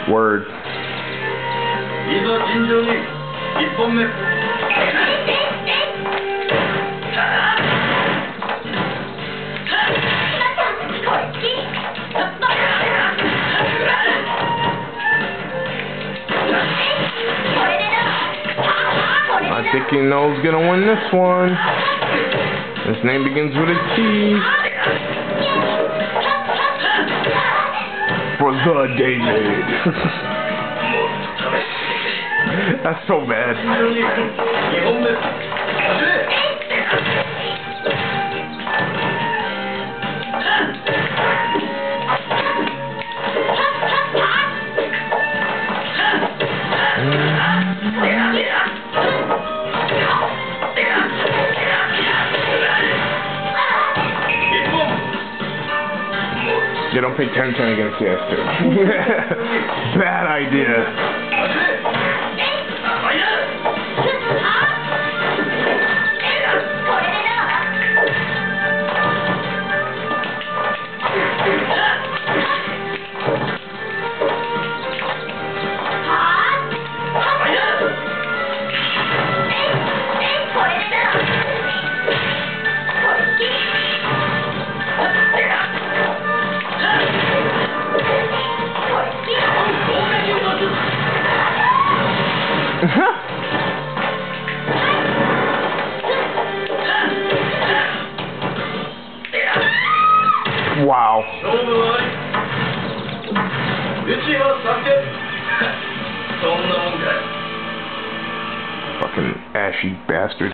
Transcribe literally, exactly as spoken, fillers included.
Word. いざ尋常に一本目。 I think you know who's gonna win this one. His name begins with a T. For the David. That's so bad. You don't pay attention against the S two. Bad idea. Wow. Fucking ashy bastard.